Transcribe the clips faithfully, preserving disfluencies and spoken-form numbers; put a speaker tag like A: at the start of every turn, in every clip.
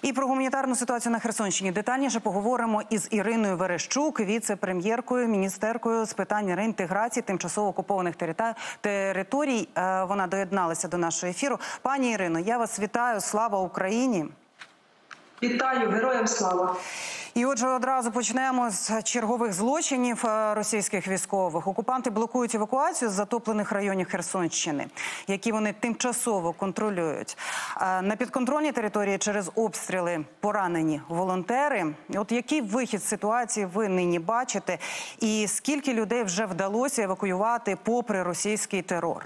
A: І про гуманітарну ситуацію на Херсонщині детальніше поговоримо із Іриною Верещук, віце-прем'єркою, міністеркою з питань реінтеграції тимчасово окупованих територій. Вона доєдналася до нашого ефіру. Пані Ірино, я вас вітаю. Слава Україні!
B: Вітаю! Героям слава!
A: І отже, одразу почнемо з чергових злочинів російських військових. Окупанти блокують евакуацію з затоплених районів Херсонщини, які вони тимчасово контролюють. На підконтрольній території через обстріли поранені волонтери. От який вихід з ситуації ви нині бачите? І скільки людей вже вдалося евакуювати попри російський терор?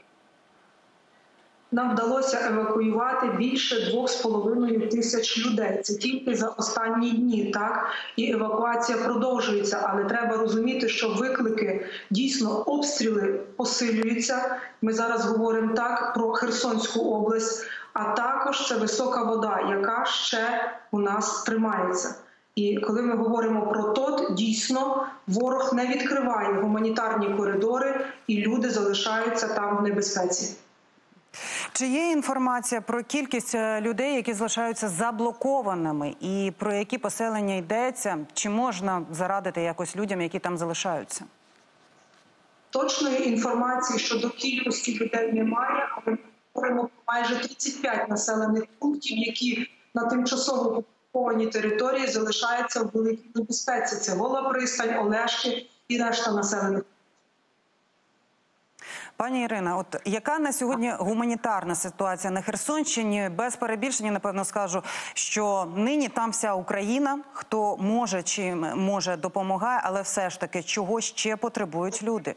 B: Нам вдалося евакуювати більше двох з половиною тисяч людей. Це тільки за останні дні, так? І евакуація продовжується, але треба розуміти, що виклики, дійсно, обстріли посилюються. Ми зараз говоримо так про Херсонську область, а також це висока вода, яка ще у нас тримається. І коли ми говоримо про ТОТ, дійсно, ворог не відкриває гуманітарні коридори, і люди залишаються там в небезпеці.
A: Чи є інформація про кількість людей, які залишаються заблокованими, і про які поселення йдеться? Чи можна зарадити якось людям, які там залишаються?
B: Точної інформації щодо кількості людей немає, але ми говоримо про майже тридцять п'ять населених пунктів, які на тимчасово окупованій території залишаються в великій небезпеці. Це Гола Пристань, Олешки і решта населених пунктів.
A: Пані Ірина, от яка на сьогодні гуманітарна ситуація на Херсонщині? Без перебільшення, напевно, скажу, що нині там вся Україна, хто може, чим може, допомагає, але все ж таки, чого ще потребують люди?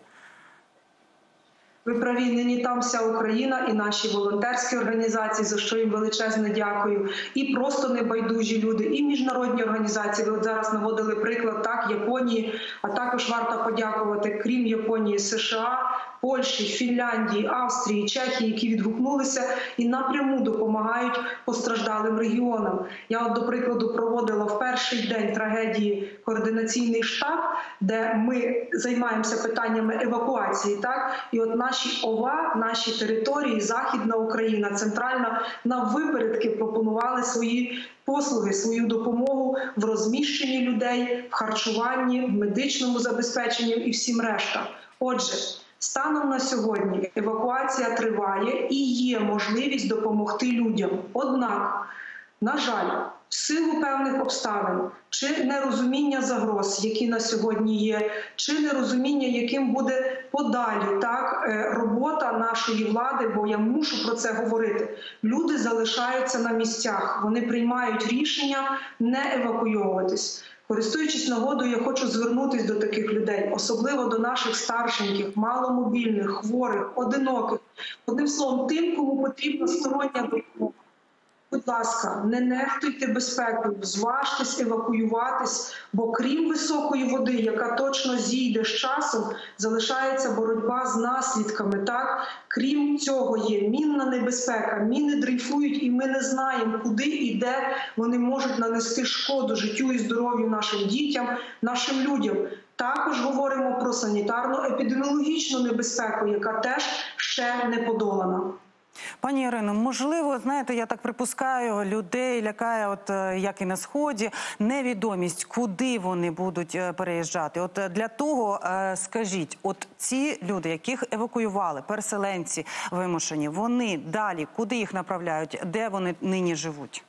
B: Ви праві, нині там вся Україна і наші волонтерські організації, за що їм величезне дякую, і просто небайдужі люди, і міжнародні організації. Ви от зараз наводили приклад, так, Японії, а також варто подякувати, крім Японії, США, Польщі, Фінляндії, Австрії, Чехії, які відгукнулися і напряму допомагають постраждалим регіонам. Я от, до прикладу, проводила в перший день трагедії координаційний штаб, де ми займаємося питаннями евакуації, так, і от наші ОВА, наші території, Західна Україна, Центральна, наввипередки пропонували свої послуги, свою допомогу в розміщенні людей, в харчуванні, в медичному забезпеченні і всім решта. Отже, станом на сьогодні евакуація триває і є можливість допомогти людям. Однак, на жаль, в силу певних обставин, чи нерозуміння загроз, які на сьогодні є, чи нерозуміння, яким буде подалі так, робота нашої влади, бо я мушу про це говорити, люди залишаються на місцях, вони приймають рішення не евакуйовуватись. Користуючись нагодою, я хочу звернутися до таких людей, особливо до наших старшеньких, маломобільних, хворих, одиноких. Одним словом, тим, кому потрібна стороння допомога. Будь ласка, не нехтуйте безпекою, зважтесь евакуюватись, бо крім високої води, яка точно зійде з часом, залишається боротьба з наслідками. Так? Крім цього є мінна небезпека, міни дрейфують і ми не знаємо, куди і де вони можуть нанести шкоду життю і здоров'ю нашим дітям, нашим людям. Також говоримо про санітарно-епідеміологічну небезпеку, яка теж ще не подолана.
A: Пані Ірино, можливо, знаєте, я так припускаю, людей лякає, от як і на Сході, невідомість, куди вони будуть переїжджати. От для того, скажіть, от ці люди, яких евакуювали, переселенці вимушені, вони далі, куди їх направляють, де вони нині живуть?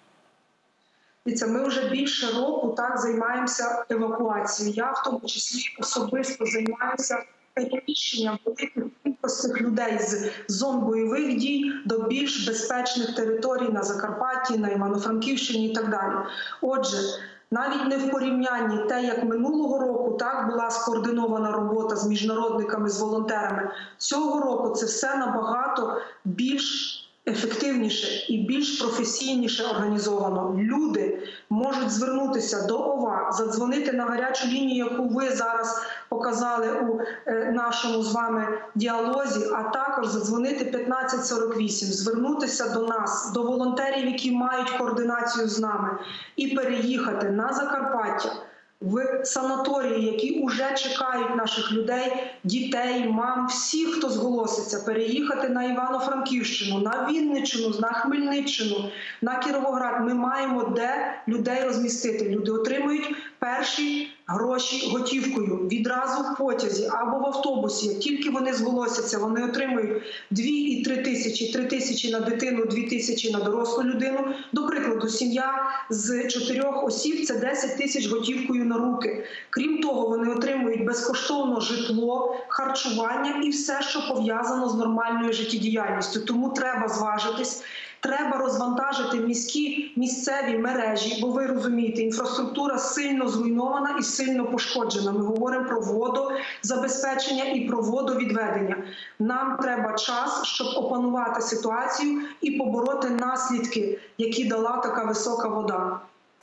B: Дивіться, ми вже більше року так займаємося евакуацією. Я в тому числі особисто займаюся переміщенням великих кількостей людей з зон бойових дій до більш безпечних територій на Закарпатті, на Івано-Франківщині і так далі. Отже, навіть не в порівнянні те, як минулого року так була скоординована робота з міжнародниками, з волонтерами, цього року це все набагато більш ефективніше і більш професійніше організовано. Люди можуть звернутися до ОВА, задзвонити на гарячу лінію, яку ви зараз показали у нашому з вами діалозі, а також задзвонити п'ятнадцять сорок вісім, звернутися до нас, до волонтерів, які мають координацію з нами, і переїхати на Закарпаття, в санаторії, які вже чекають наших людей, дітей, мам, всіх, хто зголоситься, переїхати на Івано-Франківщину, на Вінниччину, на Хмельниччину, на Кіровоград. Ми маємо де людей розмістити. Люди отримують перші гроші готівкою, відразу в потязі або в автобусі. Як тільки вони зголосяться, вони отримують дві і три тисячі, три тисячі на дитину, дві тисячі на дорослу людину. До прикладу, сім'я з чотирьох осіб – це десять тисяч готівкою на руки. Крім того, вони отримують безкоштовно житло, харчування і все, що пов'язано з нормальною життєдіяльністю. Тому треба зважитись. Треба розвантажити міські, місцеві мережі, бо ви розумієте, інфраструктура сильно зруйнована і сильно пошкоджена. Ми говоримо про водозабезпечення і про водовідведення. Нам треба час, щоб опанувати ситуацію і побороти наслідки, які дала така висока вода.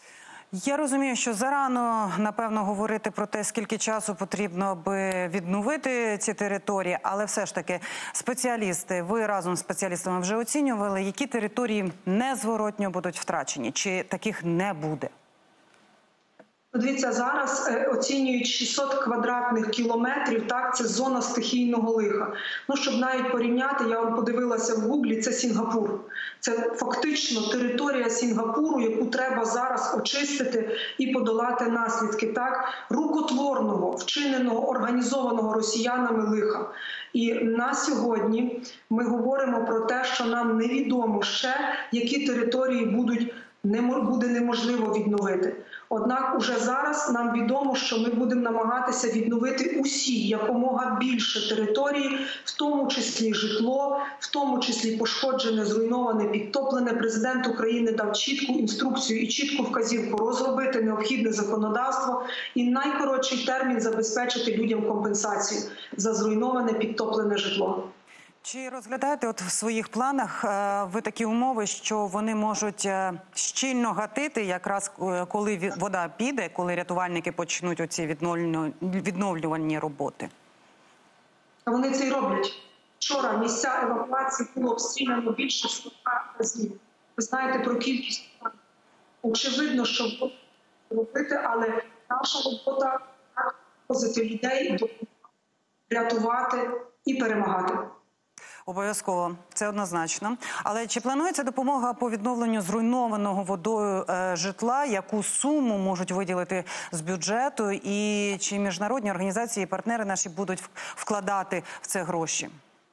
A: Я розумію, що зарано, напевно, говорити про те, скільки часу потрібно, аби відновити ці території, але все ж таки спеціалісти, ви разом з спеціалістами вже оцінювали, які території незворотньо будуть втрачені, чи таких не буде?
B: Дивіться, зараз е, оцінюють шістсот квадратних кілометрів, так, це зона стихійного лиха. Ну, щоб навіть порівняти, я вам подивилася в Гуглі, це Сінгапур. Це фактично територія Сінгапуру, яку треба зараз очистити і подолати наслідки, так, рукотворного, вчиненого, організованого росіянами лиха. І на сьогодні ми говоримо про те, що нам невідомо ще, які території будуть не буде неможливо відновити. Однак уже зараз нам відомо, що ми будемо намагатися відновити усі, якомога більше території, в тому числі житло, в тому числі пошкоджене, зруйноване, підтоплене. Президент України дав чітку інструкцію і чітку вказівку розробити необхідне законодавство і найкоротший термін забезпечити людям компенсацію за зруйноване, підтоплене житло.
A: Чи розглядаєте от в своїх планах ви такі умови, що вони можуть щільно гатити, якраз коли вода піде, коли рятувальники почнуть оці відновлювальні роботи?
B: Вони це й роблять. Вчора місця евакуації було обстріляно більше сорока разів. Ви знаєте про кількість. Очевидно, що робити, але наша робота – возити людей, рятувати і перемагати.
A: Обов'язково, це однозначно. Але чи планується допомога по відновленню зруйнованого водою е, житла? Яку суму можуть виділити з бюджету? І чи міжнародні організації і партнери наші будуть вкладати в це гроші?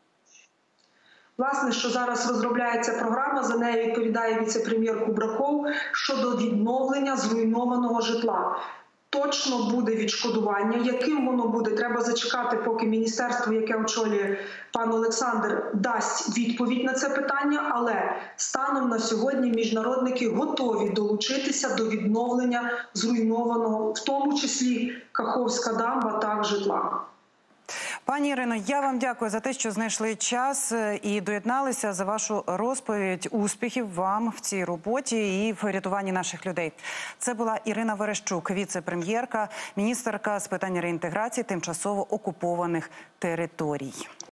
B: Власне, що зараз розробляється програма, за нею відповідає віце-прем'єр Кубраков, щодо відновлення зруйнованого житла. Точно буде відшкодування. Яким воно буде, треба зачекати, поки міністерство, яке очолює пан Олександр, дасть відповідь на це питання. Але станом на сьогодні міжнародники готові долучитися до відновлення зруйнованого, в тому числі Каховська дамба та житла.
A: Пані Ірино, я вам дякую за те, що знайшли час і доєдналися, за вашу розповідь. Успіхів вам в цій роботі і в рятуванні наших людей. Це була Ірина Верещук, віце-прем'єрка, міністерка з питань реінтеграції тимчасово окупованих територій.